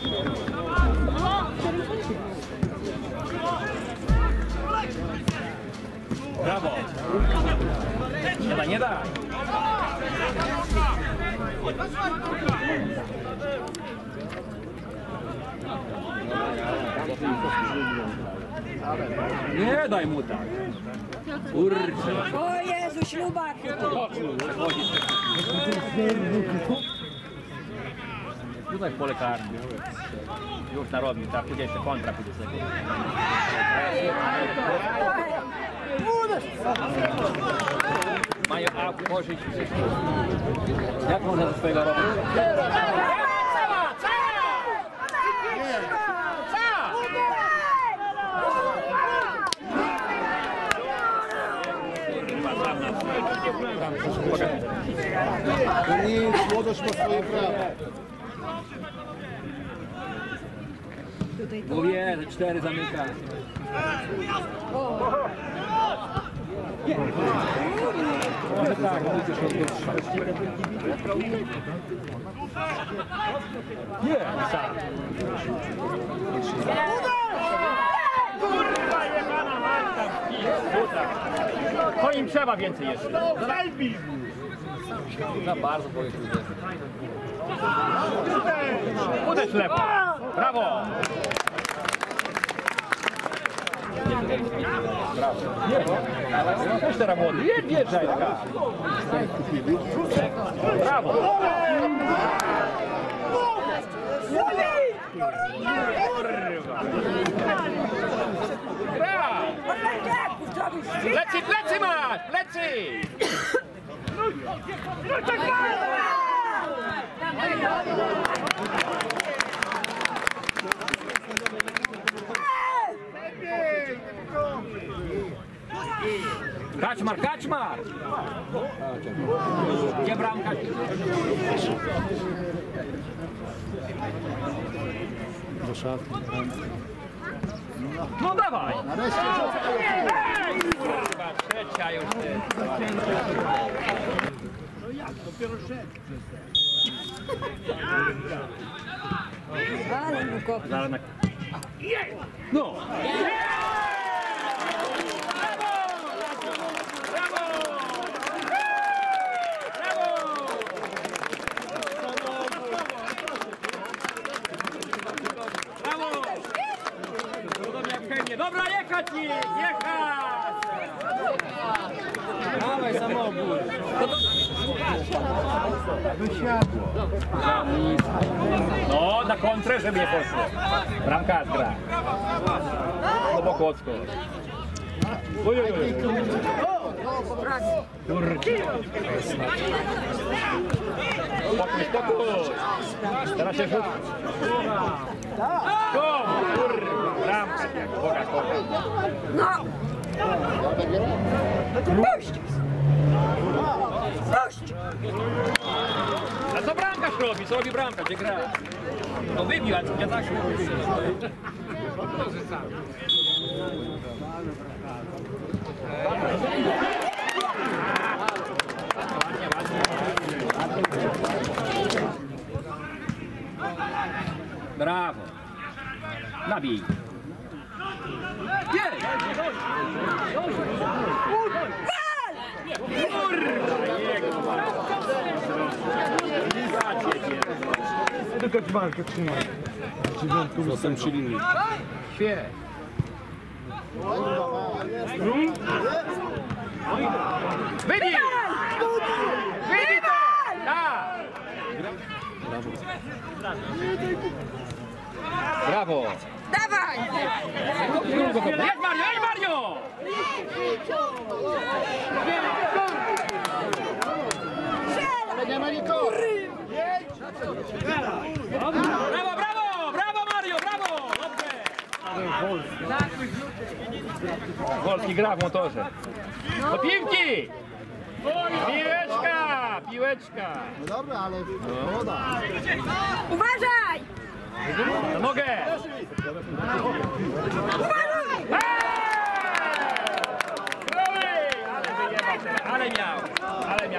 Brawo! Nie da! Nie daj mu tak! Kurczę! O Jezu, ślubak! Tutaj w pole karne. Już narobił, tak pójdzie jeszcze kontra pójdzie sobie. Mają pożyć wszystko. Jak można ze swojego robić? To nic, młodość ma swoje prawa. Mówię, że 4 zamyka. Może tak, mówicie, że nie, sam. Kurwa jebana Marta! To im trzeba więcej jeszcze. Za bardzo boję się. Uderz lewo. Brawo! Brawo. Nie, też teraz młody. Nie czeka. Brawo! Kurwa! Plecy masz! Plecy! Kaczmar, kaczmar! Gdzie bramka? Do szafy. No dawaj! Nareszcie Kurwa, trzecia już jest. No jak? Dopiero szedł. Ale mu kopnął. No! Dobra, jechać nie! Jechać! Dawaj samochód! Wysiadło. No, na kontrę, żeby nie poszło. Bramka gra. Do boku odskocz. Oj. Spokój. Teraz się rzuć. Kom, kurwa, bramka jak Boga kocha. No! Puść! Puść! A co bramkarz robi? Co robi bramka? Gdzie gra? No wybił, a ja tak brawo! Nabij! Jest! Tylko czwarkę trzymaj. Z nosem przy linii. Świetnie! Wybij! Wybij to! Tak! Brawo! Dawaj! Jest Mario! Jest Mario! Ale nie ma nikogo. Brawo, brawo! Brawo Mario! Brawo! Dobrze! Wolski gra w motorze. Do piłki! Piłeczka! Piłeczka! No dobra, ale woda. Uważaj! Na nogę!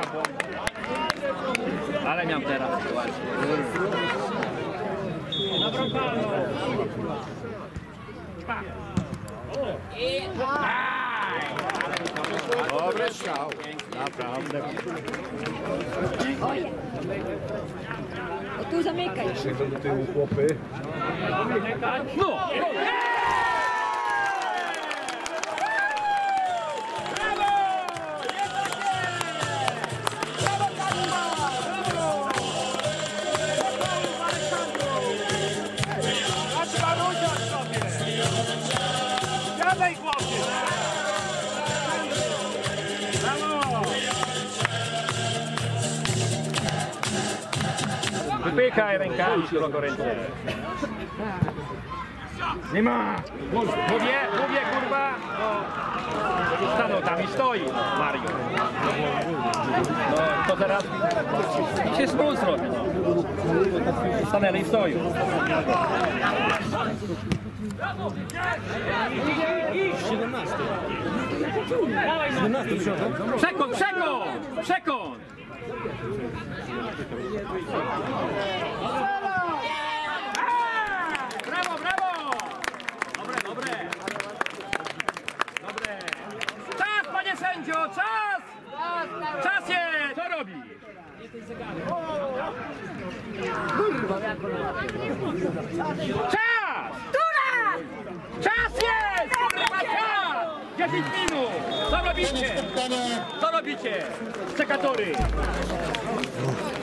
Ale miał teraz sytuację. Dobry strzał. Naprawdę. O tu zamykaj. Siedzą do tyłu chłopy. No! Siadaj, chłopie! Brawo! Wypychaj rękami szeroko ręce. Nie ma! Mówię kurwa, no stanął tam i stoi Mario. No to zaraz i się spół zrobi. No. Stanęli i stoją. Przekąd! Brawo! Dobre. Czas, panie sędzio, czas! Czas jest! Co robi? Czas! Tura! Czas jest! Kurwa, czas! 10 minut! Co robicie? Czekatory!